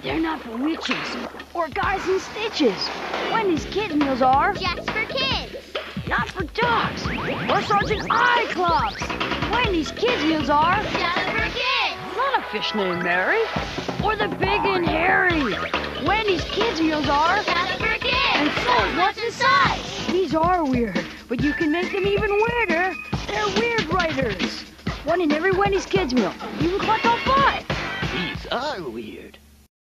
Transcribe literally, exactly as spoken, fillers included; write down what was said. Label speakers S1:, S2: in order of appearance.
S1: They're not for witches or guys in stitches. Wendy's Kids Meals are
S2: just for kids.
S1: Not for dogs or Sergeant Eye-Clops. Wendy's Kids Meals are
S2: just for kids.
S1: Not a fish named Mary or the Big and Hairy. Wendy's Kids Meals are
S2: just for kids.
S1: And so is what's inside. These are weird, but you can make them even weirder. They're weird writers. One in every Wendy's Kids Meal. You can collect all